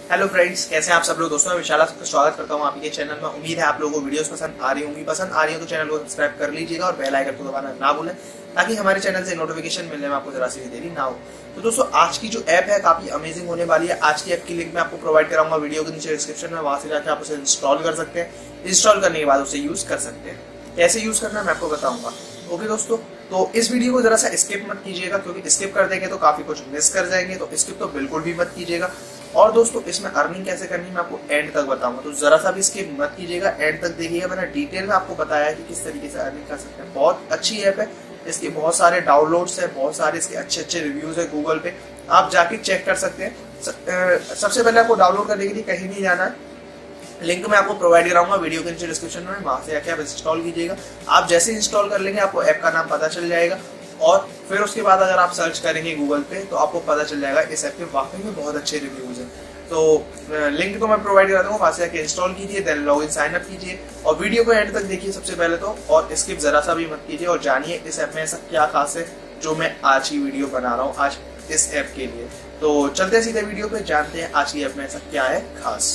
Hello friends, कैसे हैं आप सब लोग। दोस्तों मैं विशाल आपका स्वागत करता हूं आपके चैनल में। उम्मीद है आप लोगों को वीडियोस पसंद आ रही होंगी। पसंद आ रही हो तो चैनल को सब्सक्राइब कर लीजिएगा और बेल आइकन को दबाना ना भूलें ताकि हमारे चैनल से नोटिफिकेशन मिलने में आपको जरा सी भी देरी ना हो। तो दोस्तों आज की जो ऐप है काफी अमेजिंग होने वाली है। आज की ऐप की लिंक मैं आपको प्रोवाइड कराऊंगा वीडियो के नीचे डिस्क्रिप्शन में, वहां से जाकर आप उसे इंस्टॉल कर सकते हैं। इंस्टॉल करने के बाद उसे यूज कर सकते हैं। कैसे यूज करना है मैं आपको बताऊंगा। ओके दोस्तों, तो इस वीडियो को जरा सा स्किप मत कीजिएगा क्योंकि स्किप कर देंगे तो काफी कुछ मिस कर जाएंगे। तो स्किप तो बिल्कुल भी मत कीजिएगा। और दोस्तों इसमें अर्निंग कैसे करनी है मैं आपको एंड तक बताऊंगा, तो जरा सा भी स्किप मत कीजिएगा, एंड तक देखिएगा। मैंने डिटेल में आपको बताया है कि किस तरीके से अर्निंग कर सकते हैं। बहुत अच्छी ऐप है, इसके बहुत सारे डाउनलोड्स है, बहुत सारे इसके अच्छे अच्छे रिव्यूज है गूगल पे, आप जाके चेक कर सकते हैं। सबसे पहले आपको डाउनलोड करने के लिए कहीं नहीं जाना है, लिंक मैं आपको प्रोवाइड कराऊंगा वीडियो के नीचे डिस्क्रिप्शन में, वहां से आके आप इंस्टॉल कीजिएगा। आप जैसे इंस्टॉल कर लेंगे आपको ऐप का नाम पता चल जाएगा और फिर उसके बाद अगर आप सर्च करेंगे गूगल पे तो आपको पता चल जाएगा इस ऐप के वाकई में बहुत अच्छे रिव्यूज हैं। तो लिंक तो मैं प्रोवाइड करा दूंगा, वहां से आके इंस्टॉल कीजिए, देन लॉगिन साइन अप कीजिए और वीडियो को एंड तक देखिए सबसे पहले तो, और स्किप जरा सा भी मत कीजिए और जानिए इस ऐप में ऐसा क्या खास है जो मैं आज की वीडियो बना रहा हूँ आज इस ऐप के लिए। तो चलते सीधे वीडियो पे, जानते हैं आज की ऐप में ऐसा क्या है खास।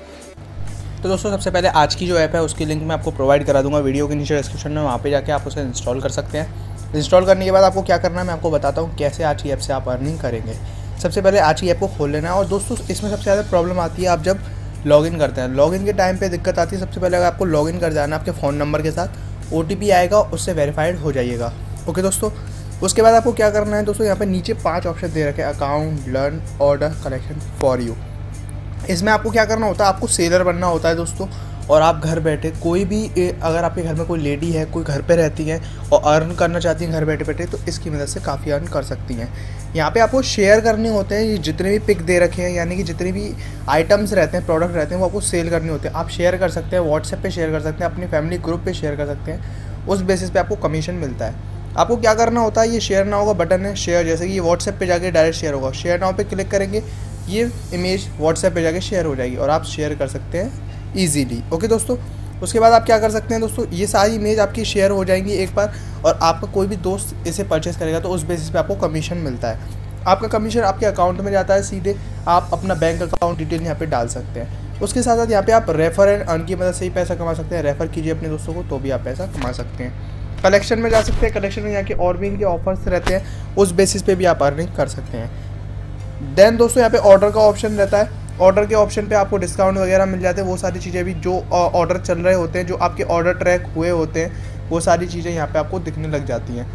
तो दोस्तों सबसे पहले आज की जो ऐप है उसकी लिंक मैं आपको प्रोवाइड करा दूंगा वीडियो के नीचे डिस्क्रिप्शन में, वहाँ पे जाके आप उसे इंस्टॉल कर सकते हैं। इंस्टॉल करने के बाद आपको क्या करना है मैं आपको बताता हूँ कैसे आज की ऐप से आप अर्निंग करेंगे। सबसे पहले आज की ऐप को खोल लेना है और दोस्तों इसमें सबसे ज़्यादा प्रॉब्लम आती है आप जब लॉगिन करते हैं। लॉगिन के टाइम पे दिक्कत आती है। सबसे पहले अगर आपको लॉगिन कर जाना आपके फ़ोन नंबर के साथ, OTP आएगा, उससे वेरीफाइड हो जाइएगा। ओके दोस्तों, उसके बाद आपको क्या करना है दोस्तों, यहाँ पे नीचे 5 ऑप्शन दे रखे हैं, account, learn, order, collection, for you. इसमें आपको क्या करना होता है, आपको सेलर बनना होता है दोस्तों। और आप घर बैठे कोई भी, अगर आपके घर में कोई लेडी है, कोई घर पे रहती है और अर्न करना चाहती हैं घर बैठे बैठे, तो इसकी मदद से काफ़ी अर्न कर सकती हैं। यहाँ पे आपको शेयर करने होते हैं, ये जितने भी पिक दे रखे हैं यानी कि जितने भी आइटम्स रहते हैं, प्रोडक्ट रहते हैं, वो आपको सेल करने होते हैं। आप शेयर कर सकते हैं, व्हाट्सएप पे शेयर कर सकते हैं, अपनी फैमिली ग्रुप पे शेयर कर सकते हैं। उस बेसिस पे आपको कमीशन मिलता है। आपको क्या करना होता है, ये शेयर नाउ का बटन है, शेयर, जैसे कि ये व्हाट्सएप पे जाके डायरेक्ट शेयर होगा। शेयर नाउ पे क्लिक करेंगे, ये इमेज व्हाट्सएप पे जाके शेयर हो जाएगी और आप शेयर कर सकते हैं ईजीली। ओके दोस्तों, उसके बाद आप क्या कर सकते हैं दोस्तों, ये सारी इमेज आपकी शेयर हो जाएंगी एक बार, और आपका कोई भी दोस्त इसे परचेस करेगा तो उस बेसिस पे आपको कमीशन मिलता है। आपका कमीशन आपके अकाउंट में जाता है सीधे, आप अपना बैंक अकाउंट डिटेल यहाँ पे डाल सकते हैं। उसके साथ साथ यहाँ पे आप रेफर एंड अर्न की मदद से ही पैसा कमा सकते हैं। रेफर कीजिए अपने दोस्तों को तो भी आप पैसा कमा सकते हैं। कलेक्शन में जा सकते हैं, कलेक्शन में जाके और भी इनके ऑफर्स रहते हैं, उस बेसिस पे भी आप अर्निंग कर सकते हैं। देन दोस्तों यहाँ पे ऑर्डर का ऑप्शन रहता है। ऑर्डर के ऑप्शन पे आपको डिस्काउंट वगैरह मिल जाते हैं। वो सारी चीज़ें भी जो ऑर्डर चल रहे होते हैं, जो आपके ऑर्डर ट्रैक हुए होते हैं, वो सारी चीज़ें यहाँ पे आपको दिखने लग जाती हैं।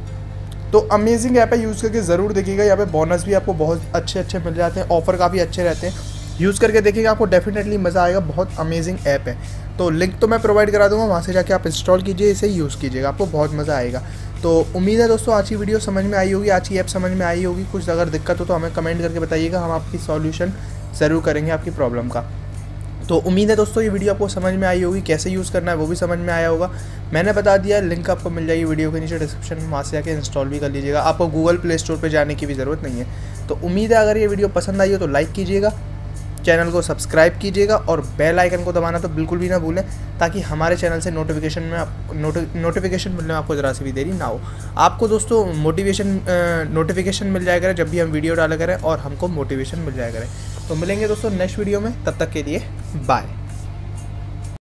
तो अमेजिंग ऐप है, यूज़ करके ज़रूर देखिएगा। यहाँ पे बोनस भी आपको बहुत अच्छे अच्छे मिल जाते हैं, ऑफर काफ़ी अच्छे रहते हैं। यूज़ करके देखिएगा, आपको डेफिनेटली मज़ा आएगा। बहुत अमेजिंग ऐप है। तो लिंक तो मैं प्रोवाइड करा दूँगा, वहाँ से जाके आप इंस्टॉल कीजिए, इसे यूज़ कीजिएगा, आपको बहुत मज़ा आएगा। तो उम्मीद है दोस्तों आज की वीडियो समझ में आई होगी, आज की ऐप समझ में आई होगी। कुछ अगर दिक्कत हो तो हमें कमेंट करके बताइएगा, हम आपकी सॉल्यूशन ज़रूर करेंगे आपकी प्रॉब्लम का। तो उम्मीद है दोस्तों ये वीडियो आपको समझ में आई होगी, कैसे यूज़ करना है वो भी समझ में आया होगा। मैंने बता दिया, लिंक आपको मिल जाएगी वीडियो के नीचे डिस्क्रिप्शन में, वहाँ से जाके इंस्टॉल भी कर लीजिएगा। आपको गूगल प्ले स्टोर पे जाने की भी ज़रूरत नहीं है। तो उम्मीद है अगर ये वीडियो पसंद आई हो तो लाइक कीजिएगा, चैनल को सब्सक्राइब कीजिएगा और बेल आइकन को दबाना तो बिल्कुल भी ना भूलें ताकि हमारे चैनल से नोटिफिकेशन मिलने में आपको ज़रा सी भी देरी ना हो। आपको दोस्तों नोटिफिकेशन मिल जाया करें जब भी हम वीडियो डाला करें और हमको मोटिवेशन मिल जाया करें। तो मिलेंगे दोस्तों नेक्स्ट वीडियो में, तब तक के लिए बाय।